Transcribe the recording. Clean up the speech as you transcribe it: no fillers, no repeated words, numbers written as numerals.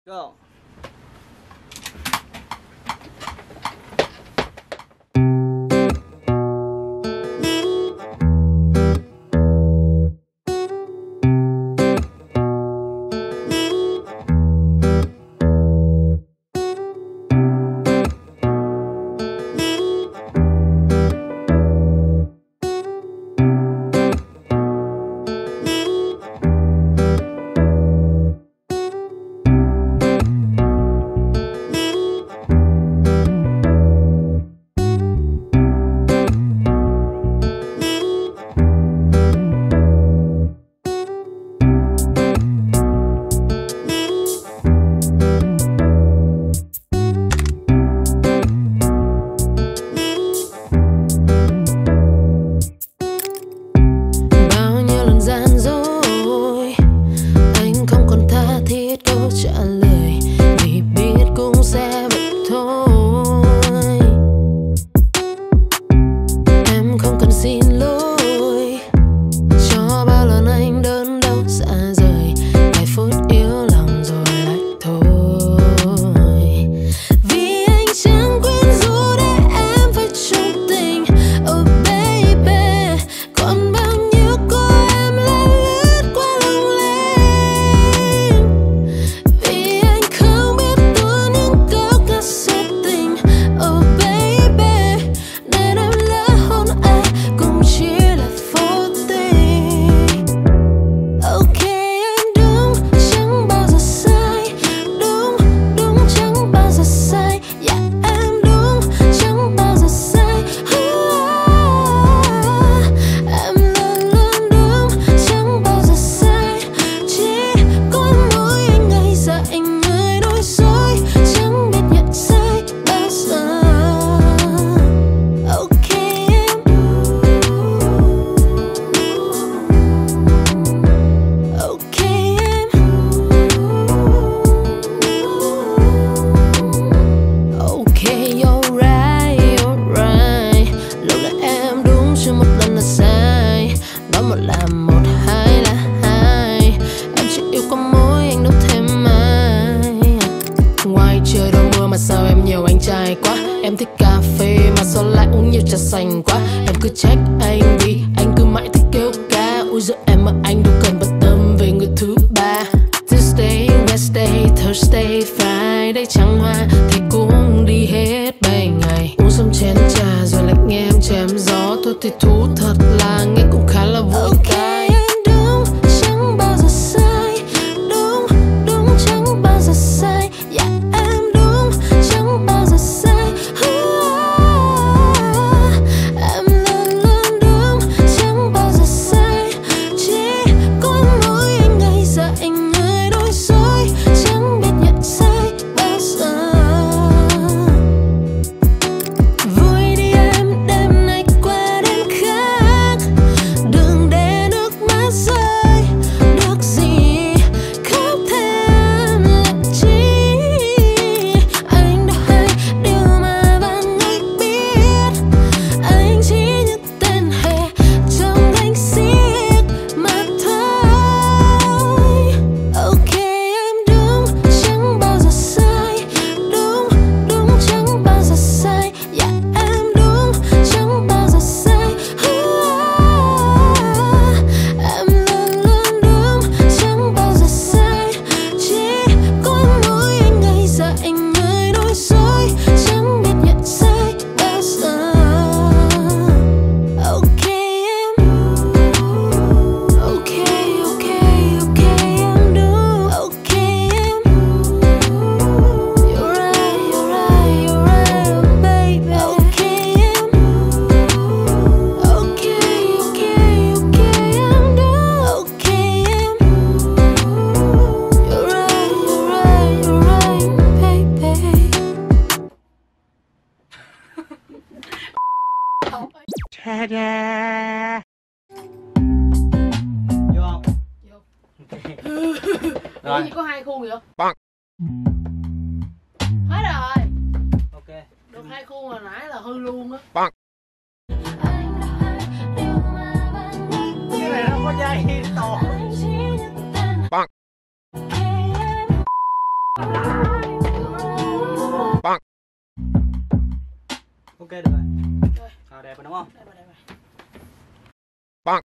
Go. Em thích cà phê mà sao lại uống nhiều trà xanh quá. Em cứ trách anh đi, anh cứ mãi thích kêu ca. Ui giời em mà anh đâu cần bận tâm về người thứ ba. Tuesday, Wednesday, Thursday, Friday trăng hoa thì cũng đi hết 7 ngày. Uống xong chén trà rồi lại nghe em chém gió. Thôi thì thú thật là nghe cũng khá là vui tai. Ta-da. Vô không? Vô. Rồi. Ủa gì có 2 khuôn vậy? Băng. Hết rồi. Ok. Được 2 khuôn hồi nãy là hư luôn á. Băng. Cái này nó có dây tổ. Băng. Ok được rồi. Rồi. Đẹp rồi đúng không? Đây rồi.